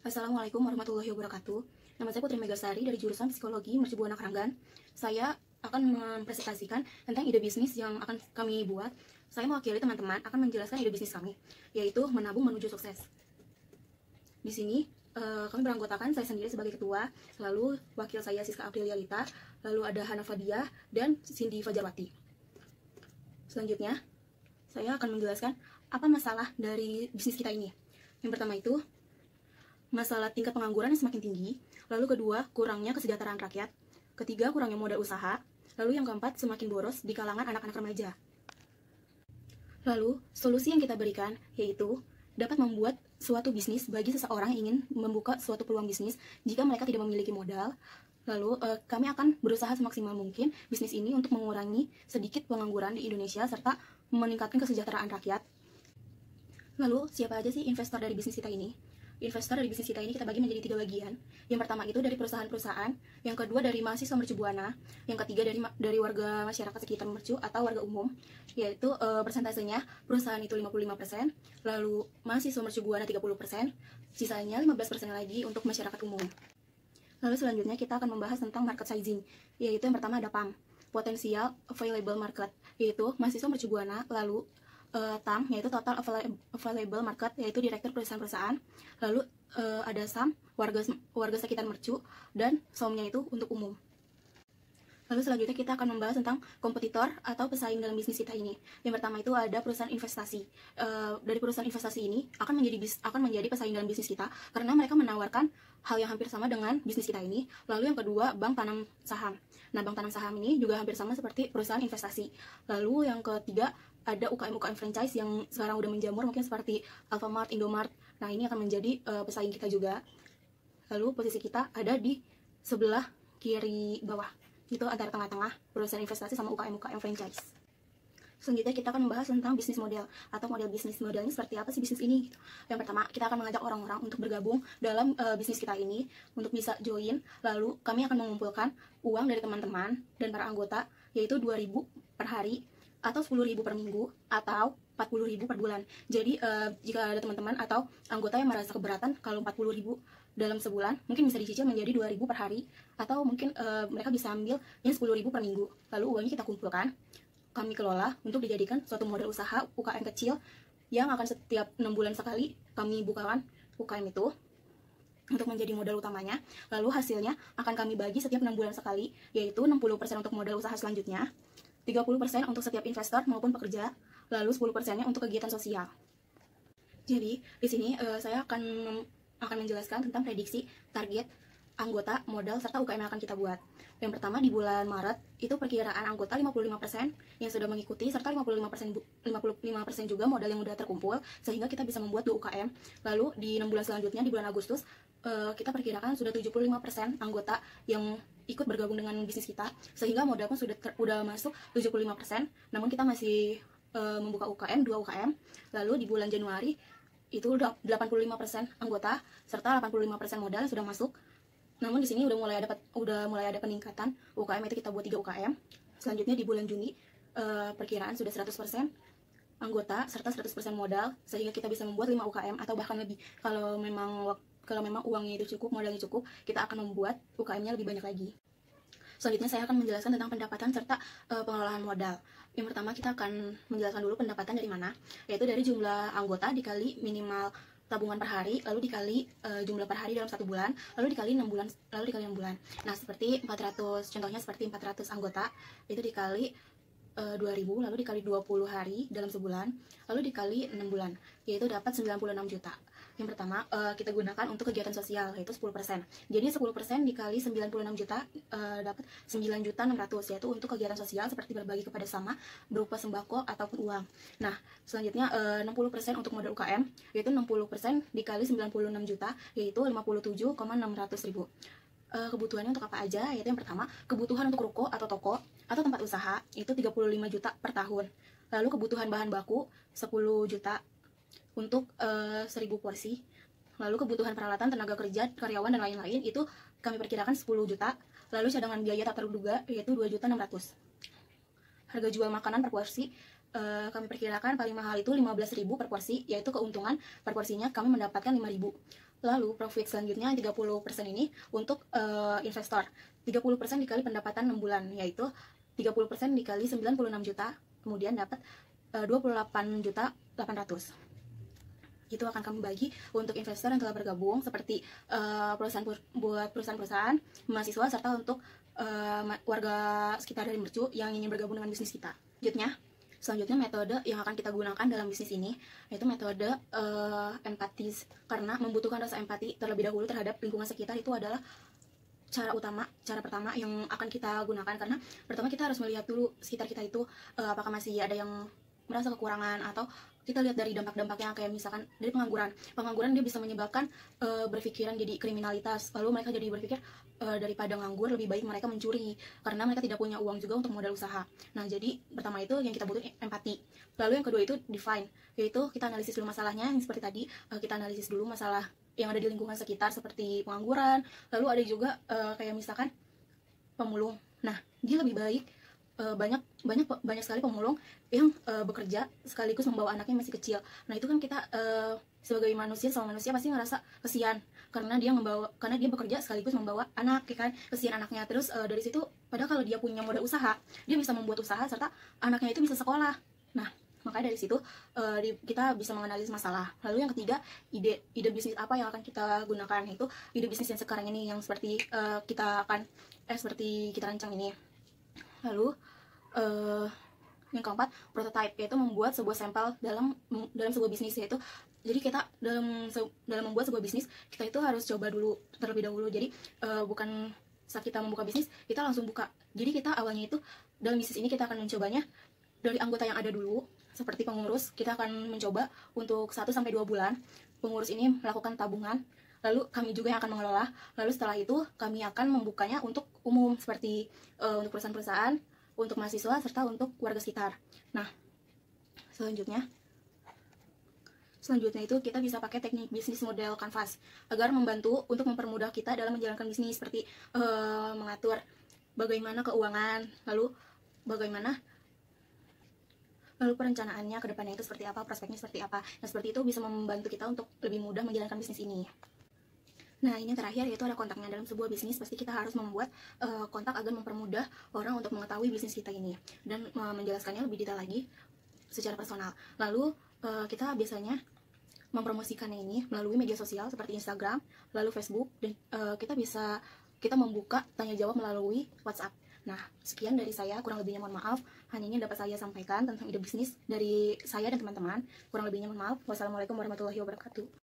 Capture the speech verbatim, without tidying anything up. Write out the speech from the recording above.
Assalamualaikum warahmatullahi wabarakatuh. Nama saya Putri Megasari dari jurusan Psikologi Mercu Buana Keranggan. Saya akan mempresentasikan tentang ide bisnis yang akan kami buat. Saya mewakili teman-teman akan menjelaskan ide bisnis kami, yaitu menabung menuju sukses. Di sini eh, kami beranggotakan saya sendiri sebagai ketua, lalu wakil saya Siska Aprilia Lita, lalu ada Hana Fadia dan Cindy Fajarwati. Selanjutnya, saya akan menjelaskan apa masalah dari bisnis kita ini. Yang pertama itu masalah tingkat pengangguran yang semakin tinggi, lalu kedua, kurangnya kesejahteraan rakyat, ketiga, kurangnya modal usaha, lalu yang keempat, semakin boros di kalangan anak-anak remaja. Lalu, solusi yang kita berikan yaitu dapat membuat suatu bisnis bagi seseorang yang ingin membuka suatu peluang bisnis jika mereka tidak memiliki modal. Lalu, eh, kami akan berusaha semaksimal mungkin bisnis ini untuk mengurangi sedikit pengangguran di Indonesia serta meningkatkan kesejahteraan rakyat. Lalu, siapa aja sih investor dari bisnis kita ini? Investor dari bisnis kita ini kita bagi menjadi tiga bagian. Yang pertama itu dari perusahaan-perusahaan, yang kedua dari mahasiswa Mercu Buana, yang ketiga dari dari warga masyarakat sekitar Mercu atau warga umum, yaitu e, persentasenya perusahaan itu lima puluh lima persen, lalu mahasiswa Mercu Buana tiga puluh persen, sisanya lima belas persen lagi untuk masyarakat umum. Lalu selanjutnya kita akan membahas tentang market sizing, yaitu yang pertama ada P A M, Potential Available Market, yaitu mahasiswa Mercu Buana, lalu Uh, T A M, yaitu Total Available Market, yaitu direktur perusahaan-perusahaan. Lalu uh, ada S A M, warga warga sekitar Mercu, dan S O M-nya itu untuk umum. Lalu selanjutnya kita akan membahas tentang kompetitor atau pesaing dalam bisnis kita ini. Yang pertama itu ada perusahaan investasi. Uh, dari perusahaan investasi ini akan menjadi bis, akan menjadi pesaing dalam bisnis kita karena mereka menawarkan hal yang hampir sama dengan bisnis kita ini. Lalu yang kedua, bank tanam saham. Nah, bank tanam saham ini juga hampir sama seperti perusahaan investasi. Lalu yang ketiga, ada U K M-U K M franchise yang sekarang udah menjamur, mungkin seperti Alfamart, Indomart. Nah, ini akan menjadi uh, pesaing kita juga. Lalu posisi kita ada di sebelah kiri bawah. Itu antara tengah-tengah perusahaan investasi sama U K M-U K M franchise. Selanjutnya kita akan membahas tentang bisnis model atau model bisnis. Modelnya seperti apa sih bisnis ini? Yang pertama, kita akan mengajak orang-orang untuk bergabung dalam uh, bisnis kita ini untuk bisa join. Lalu kami akan mengumpulkan uang dari teman-teman dan para anggota, yaitu dua ribu per hari atau sepuluh ribu per minggu atau empat puluh ribu per bulan. Jadi uh, jika ada teman-teman atau anggota yang merasa keberatan kalau empat puluh ribu dalam sebulan, mungkin bisa dicicil menjadi dua ribu per hari, atau mungkin uh, mereka bisa ambil yang sepuluh ribu per minggu. Lalu uangnya kita kumpulkan, kami kelola untuk dijadikan suatu model usaha U K M kecil yang akan setiap enam bulan sekali kami bukakan U K M itu untuk menjadi modal utamanya. Lalu hasilnya akan kami bagi setiap enam bulan sekali, yaitu enam puluh persen untuk modal usaha selanjutnya, tiga puluh persen untuk setiap investor maupun pekerja, lalu sepuluh persen-nya untuk kegiatan sosial. Jadi, di sini uh, saya akan akan menjelaskan tentang prediksi target anggota, modal, serta U K M yang akan kita buat. Yang pertama, di bulan Maret, itu perkiraan anggota lima puluh lima persen yang sudah mengikuti, serta lima puluh lima persen, lima puluh lima persen juga modal yang sudah terkumpul, sehingga kita bisa membuat dua U K M. Lalu, di enam bulan selanjutnya, di bulan Agustus, uh, kita perkirakan sudah tujuh puluh lima persen anggota yang ikut bergabung dengan bisnis kita, sehingga modal pun sudah ter, udah masuk tujuh puluh lima persen, namun kita masih uh, membuka U K M, dua U K M. Lalu, di bulan Januari, itu udah delapan puluh lima persen anggota serta delapan puluh lima persen modal yang sudah masuk. Namun di sini udah mulai ada udah mulai ada peningkatan U K M, itu kita buat tiga U K M. Selanjutnya di bulan Juni eh, perkiraan sudah seratus persen anggota serta seratus persen modal, sehingga kita bisa membuat lima U K M atau bahkan lebih. Kalau memang kalau memang uangnya itu cukup, modalnya cukup, kita akan membuat U K M-nya lebih banyak lagi. Selanjutnya saya akan menjelaskan tentang pendapatan serta uh, pengelolaan modal. Yang pertama kita akan menjelaskan dulu pendapatan dari mana, yaitu dari jumlah anggota dikali minimal tabungan per hari, lalu dikali uh, jumlah per hari dalam satu bulan, lalu dikali enam bulan, lalu dikali enam bulan. Nah, seperti empat ratus, contohnya seperti empat ratus anggota, itu dikali uh, dua ribu, lalu dikali dua puluh hari dalam sebulan, lalu dikali enam bulan, yaitu dapat sembilan puluh enam juta. Yang pertama, uh, kita gunakan untuk kegiatan sosial, yaitu sepuluh persen. Jadi sepuluh persen dikali sembilan puluh enam juta, uh, dapat sembilan juta enam ratus, yaitu untuk kegiatan sosial seperti berbagi kepada sama, berupa sembako ataupun uang. Nah, selanjutnya uh, enam puluh persen untuk modal U K M, yaitu enam puluh persen dikali sembilan puluh enam juta, yaitu lima puluh tujuh koma enam ratus ribu. Uh, kebutuhannya untuk apa aja? Yaitu yang pertama, kebutuhan untuk ruko atau toko atau tempat usaha, itu tiga puluh lima juta per tahun. Lalu kebutuhan bahan baku, sepuluh juta untuk uh, seribu porsi. Lalu kebutuhan peralatan, tenaga kerja, karyawan, dan lain-lain itu kami perkirakan sepuluh juta. Lalu cadangan biaya tak terduga yaitu dua juta enam ratus. Harga jual makanan per porsi uh, kami perkirakan paling mahal itu lima belas ribu per porsi, yaitu keuntungan per porsinya kami mendapatkan lima ribu. Lalu profit selanjutnya tiga puluh persen ini untuk uh, investor. tiga puluh persen dikali pendapatan enam bulan, yaitu tiga puluh persen dikali sembilan puluh enam juta, kemudian dapat uh, dua puluh delapan juta delapan ratus. Itu akan kami bagi untuk investor yang telah bergabung, seperti uh, perusahaan buat perusahaan-perusahaan, mahasiswa, serta untuk uh, warga sekitar dari Mercu yang ingin bergabung dengan bisnis kita. Selanjutnya, selanjutnya metode yang akan kita gunakan dalam bisnis ini yaitu metode uh, empatis, karena membutuhkan rasa empati terlebih dahulu terhadap lingkungan sekitar. Itu adalah cara utama, cara pertama yang akan kita gunakan, karena pertama kita harus melihat dulu sekitar kita itu uh, apakah masih ada yang merasa kekurangan, atau kita lihat dari dampak-dampaknya, kayak misalkan dari pengangguran. Pengangguran dia bisa menyebabkan uh, berpikiran jadi kriminalitas, lalu mereka jadi berpikir uh, daripada nganggur lebih baik mereka mencuri, karena mereka tidak punya uang juga untuk modal usaha. Nah, jadi pertama itu yang kita butuh empati. Lalu yang kedua itu define, yaitu kita analisis dulu masalahnya, yang seperti tadi uh, kita analisis dulu masalah yang ada di lingkungan sekitar seperti pengangguran. Lalu ada juga uh, kayak misalkan pemulung. Nah, dia lebih baik Uh, banyak banyak banyak sekali pemulung yang uh, bekerja sekaligus membawa anaknya masih kecil. Nah, itu kan kita uh, sebagai manusia sama manusia pasti ngerasa kesian, karena dia membawa karena dia bekerja sekaligus membawa anak, ya kan, kesian anaknya. Terus uh, dari situ, padahal kalau dia punya modal usaha, dia bisa membuat usaha serta anaknya itu bisa sekolah. Nah, makanya dari situ uh, di, kita bisa menganalisis masalah. Lalu yang ketiga, ide ide bisnis apa yang akan kita gunakan, itu ide bisnis yang sekarang ini yang seperti uh, kita akan eh seperti kita rancang ini. Lalu uh, yang keempat, prototype, yaitu membuat sebuah sampel dalam dalam sebuah bisnis. Yaitu jadi kita dalam dalam membuat sebuah bisnis, kita itu harus coba dulu terlebih dahulu. Jadi uh, bukan saat kita membuka bisnis kita langsung buka. Jadi kita awalnya itu dalam bisnis ini kita akan mencobanya dari anggota yang ada dulu, seperti pengurus. Kita akan mencoba untuk satu sampai dua bulan. Pengurus ini melakukan tabungan, lalu kami juga yang akan mengelola. Lalu setelah itu kami akan membukanya untuk umum, seperti uh, untuk perusahaan-perusahaan, untuk mahasiswa, serta untuk warga sekitar. Nah, selanjutnya selanjutnya itu kita bisa pakai teknik bisnis model canvas agar membantu untuk mempermudah kita dalam menjalankan bisnis, seperti uh, mengatur bagaimana keuangan, lalu bagaimana lalu perencanaannya ke depannya itu seperti apa, prospeknya seperti apa. Nah, seperti itu bisa membantu kita untuk lebih mudah menjalankan bisnis ini. Nah, ini yang terakhir, yaitu ada kontaknya. Dalam sebuah bisnis pasti kita harus membuat uh, kontak agar mempermudah orang untuk mengetahui bisnis kita ini dan uh, menjelaskannya lebih detail lagi secara personal. Lalu uh, kita biasanya mempromosikannya ini melalui media sosial seperti Instagram, lalu Facebook, dan uh, kita bisa kita membuka tanya jawab melalui WhatsApp. Nah, sekian dari saya, kurang lebihnya mohon maaf. Hanya ini dapat saya sampaikan tentang ide bisnis dari saya dan teman-teman. Kurang lebihnya mohon maaf. Wassalamualaikum warahmatullahi wabarakatuh.